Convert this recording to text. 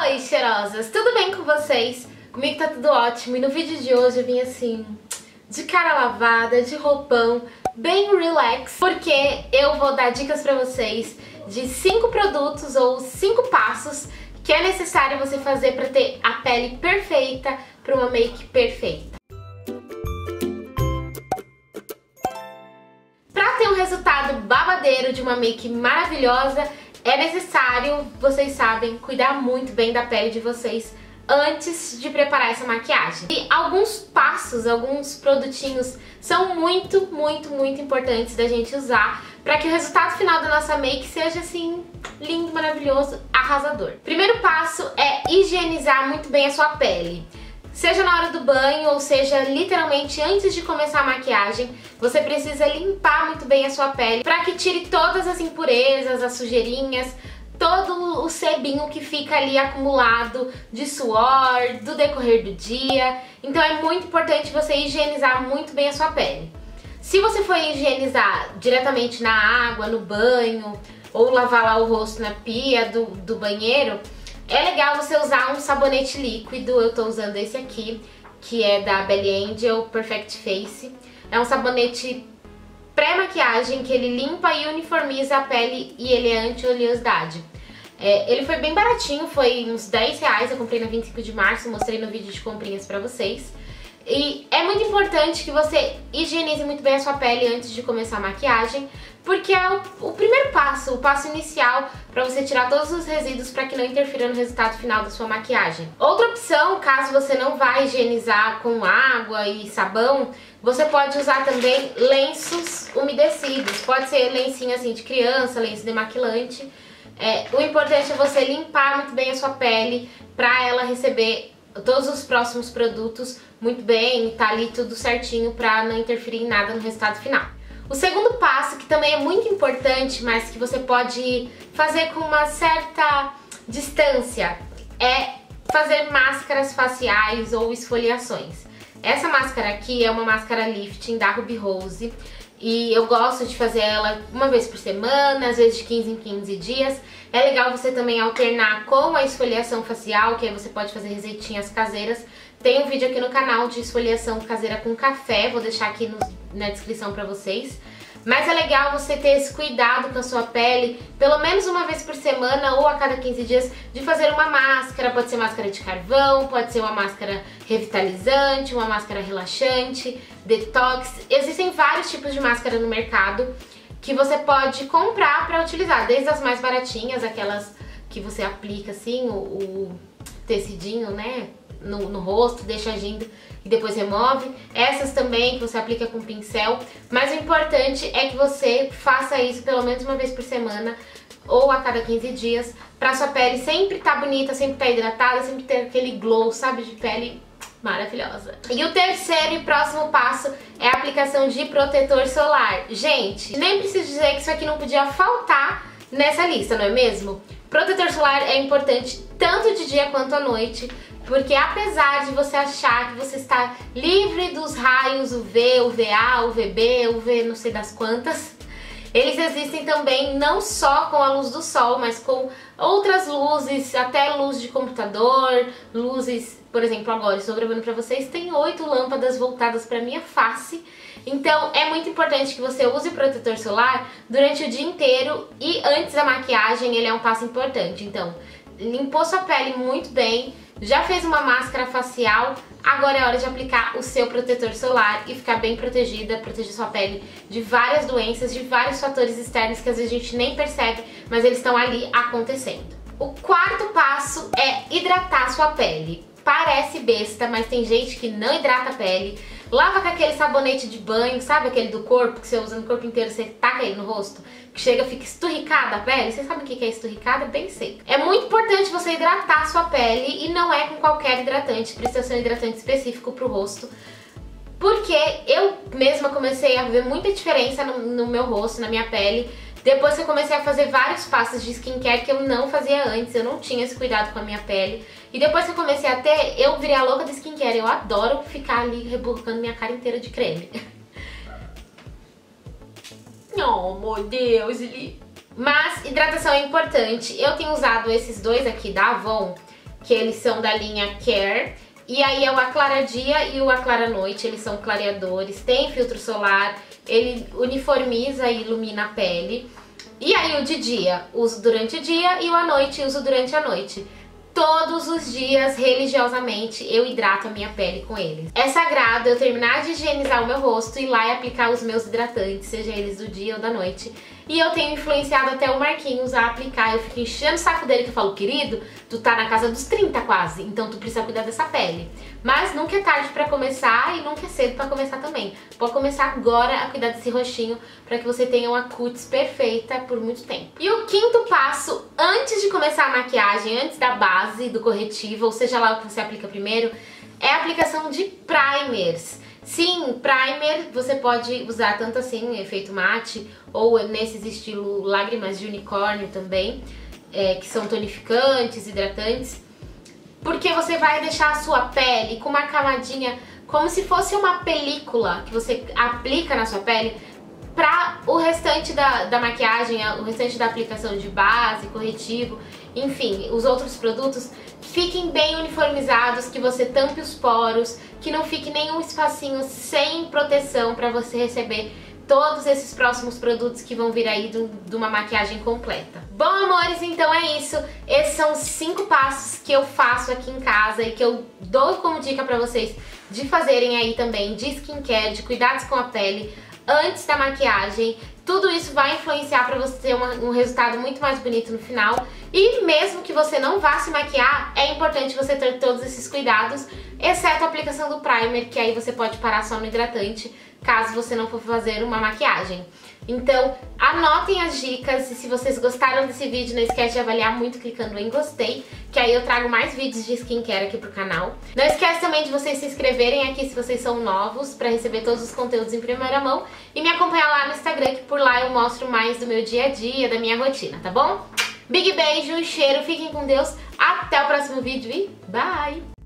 Oi, cheirosas! Tudo bem com vocês? Comigo tá tudo ótimo e no vídeo de hoje eu vim assim, de cara lavada, de roupão, bem relax, porque eu vou dar dicas pra vocês de 5 produtos ou 5 passos que é necessário você fazer pra ter a pele perfeita pra uma make perfeita. Pra ter um resultado babadeiro de uma make maravilhosa, é necessário, vocês sabem, cuidar muito bem da pele de vocês antes de preparar essa maquiagem. E alguns passos, alguns produtinhos são muito importantes da gente usar para que o resultado final da nossa make seja assim, lindo, maravilhoso, arrasador. Primeiro passo é higienizar muito bem a sua pele. Seja na hora do banho ou seja literalmente antes de começar a maquiagem, você precisa limpar muito bem a sua pele para que tire todas as impurezas, as sujeirinhas, todo o sebinho que fica ali acumulado de suor, do decorrer do dia. Então é muito importante você higienizar muito bem a sua pele. Se você for higienizar diretamente na água, no banho, ou lavar lá o rosto na pia do banheiro, é legal você usar um sabonete líquido. Eu tô usando esse aqui, que é da Belly Angel Perfect Face. É um sabonete pré-maquiagem que ele limpa e uniformiza a pele e ele é anti-oleosidade. Ele foi bem baratinho, foi uns 10 reais, eu comprei na 25 de março, mostrei no vídeo de comprinhas pra vocês. E é muito importante que você higienize muito bem a sua pele antes de começar a maquiagem, porque é o primeiro passo, o passo inicial para você tirar todos os resíduos para que não interfira no resultado final da sua maquiagem. Outra opção, caso você não vá higienizar com água e sabão, você pode usar também lenços umedecidos. Pode ser lencinho assim de criança, lenço demaquilante. O importante é você limpar muito bem a sua pele para ela receber todos os próximos produtos muito bem, tá ali tudo certinho para não interferir em nada no resultado final. O segundo passo, que também é muito importante, mas que você pode fazer com uma certa distância, é fazer máscaras faciais ou esfoliações. Essa máscara aqui é uma máscara lifting da Ruby Rose e eu gosto de fazer ela uma vez por semana, às vezes de 15 em 15 dias. É legal você também alternar com a esfoliação facial, que aí você pode fazer receitinhas caseiras. Tem um vídeo aqui no canal de esfoliação caseira com café, vou deixar aqui na descrição pra vocês. Mas é legal você ter esse cuidado com a sua pele, pelo menos uma vez por semana ou a cada 15 dias, de fazer uma máscara. Pode ser máscara de carvão, pode ser uma máscara revitalizante, uma máscara relaxante, detox. Existem vários tipos de máscara no mercado que você pode comprar pra utilizar, desde as mais baratinhas, aquelas que você aplica assim, o tecidinho, né, no rosto, deixa agindo e depois remove. Essas também que você aplica com pincel, mas o importante é que você faça isso pelo menos uma vez por semana ou a cada 15 dias, pra sua pele sempre estar bonita, sempre estar hidratada, sempre ter aquele glow, sabe, de pele maravilhosa. E o terceiro e próximo passo é a aplicação de protetor solar. Gente, nem preciso dizer que isso aqui não podia faltar nessa lista, não é mesmo? Protetor solar é importante tanto de dia quanto à noite, porque apesar de você achar que você está livre dos raios UV, UVA, UVB, UV não sei das quantas, eles existem também não só com a luz do sol, mas com outras luzes, até luz de computador, luzes, por exemplo, agora estou gravando pra vocês, tem 8 lâmpadas voltadas pra minha face. Então é muito importante que você use o protetor solar durante o dia inteiro e antes da maquiagem ele é um passo importante. Então, limpou sua pele muito bem, já fez uma máscara facial, agora é hora de aplicar o seu protetor solar e ficar bem protegida, proteger sua pele de várias doenças, de vários fatores externos que às vezes a gente nem percebe, mas eles estão ali acontecendo. O quarto passo é hidratar sua pele. Parece besta, mas tem gente que não hidrata a pele. Lava com aquele sabonete de banho, sabe aquele do corpo, que você usa no corpo inteiro, você taca ele no rosto, que chega fica esturricada a pele. Vocês sabem o que é esturricada? É bem seca. É muito importante você hidratar a sua pele e não é com qualquer hidratante, precisa ser um hidratante específico pro rosto. Porque eu mesma comecei a ver muita diferença no meu rosto, na minha pele, depois que eu comecei a fazer vários passos de skincare que eu não fazia antes, eu não tinha esse cuidado com a minha pele. E depois que eu comecei a ter, eu virei a louca do skincare. Eu adoro ficar ali reborcando minha cara inteira de creme. Oh, meu Deus, Mas hidratação é importante. Eu tenho usado esses dois aqui da Avon, que eles são da linha Care. E aí é o Aclara Dia e o Aclara Noite, eles são clareadores, tem filtro solar, ele uniformiza e ilumina a pele. E aí o de dia, uso durante o dia, e o à noite, uso durante a noite. Todos os dias, religiosamente, eu hidrato a minha pele com eles. É sagrado eu terminar de higienizar o meu rosto, ir lá e aplicar os meus hidratantes, seja eles do dia ou da noite. E eu tenho influenciado até o Marquinhos a aplicar. Eu fico enchendo o saco dele, que eu falo, querido, tu tá na casa dos 30 quase, então tu precisa cuidar dessa pele. Mas nunca é tarde pra começar e nunca é cedo pra começar também. Pode começar agora a cuidar desse roxinho pra que você tenha uma cutis perfeita por muito tempo. E o quinto passo, antes de começar a maquiagem, antes da base, do corretivo, ou seja lá o que você aplica primeiro, é a aplicação de primers. Sim, primer você pode usar tanto assim, efeito mate, ou nesses estilo lágrimas de unicórnio também, que são tonificantes, hidratantes, porque você vai deixar a sua pele com uma camadinha, como se fosse uma película que você aplica na sua pele, para o restante da maquiagem, o restante da aplicação de base, corretivo, enfim, os outros produtos fiquem bem uniformizados, que você tampe os poros, que não fique nenhum espacinho sem proteção para você receber todos esses próximos produtos que vão vir aí de uma maquiagem completa. Bom, amores, então é isso. Esses são os 5 passos que eu faço aqui em casa e que eu dou como dica para vocês de fazerem aí também de skincare, de cuidados com a pele antes da maquiagem. Tudo isso vai influenciar para você ter um resultado muito mais bonito no final. E mesmo que você não vá se maquiar, é importante você ter todos esses cuidados, exceto a aplicação do primer, que aí você pode parar só no hidratante, caso você não for fazer uma maquiagem. Então, anotem as dicas, e se vocês gostaram desse vídeo, não esquece de avaliar muito clicando em gostei, que aí eu trago mais vídeos de skincare aqui pro canal. Não esquece também de vocês se inscreverem aqui se vocês são novos, pra receber todos os conteúdos em primeira mão, e me acompanhar lá no Instagram, que por lá eu mostro mais do meu dia a dia, da minha rotina, tá bom? Big beijo, cheiro, fiquem com Deus, até o próximo vídeo e bye!